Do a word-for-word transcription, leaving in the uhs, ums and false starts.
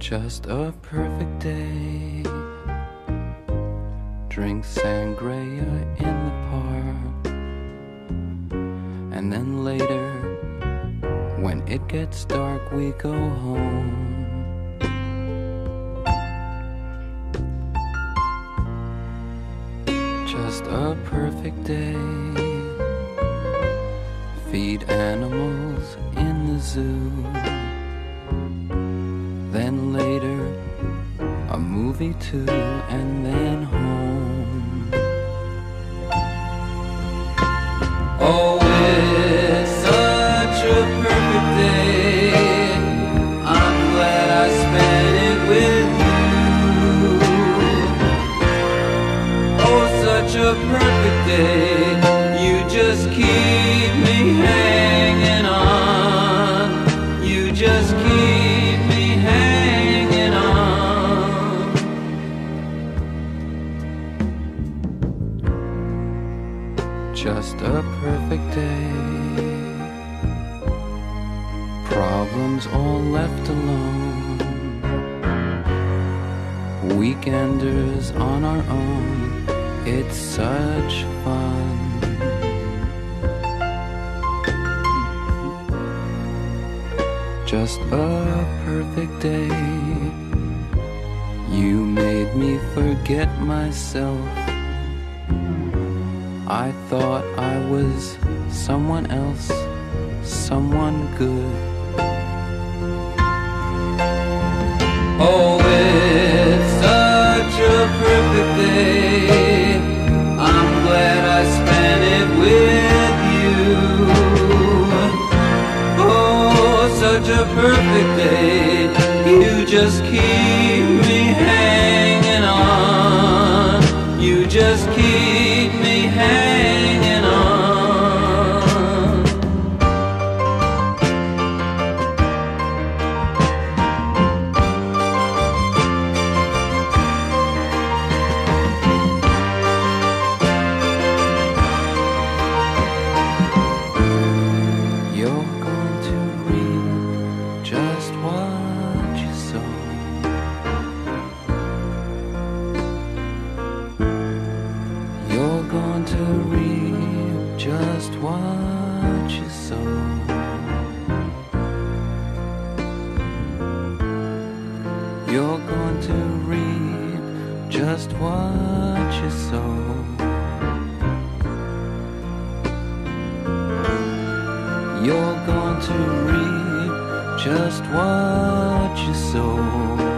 Just a perfect day. Drink sangria in the park, and then later, when it gets dark, we go home. Just a perfect day. Feed animals in the zoo. Then later, a movie too, and then home. Oh, it's such a perfect day. I'm glad I spent it with you. Oh, such a perfect day. You just keep me hanging on. You just keep me hanging on. Just a perfect day. Problems all left alone. Weekenders on our own. It's such fun. Just a perfect day. You made me forget myself. I thought I was someone else, someone good. Oh, it's such a perfect day. I'm glad I spent it with you. Oh, such a perfect day. You just keep me hanging on. You just keep me hanging on. You're going to reap just what you sow. You're going to reap just what you sow. You're going to reap just what you sow. You're going to reap just what you sow.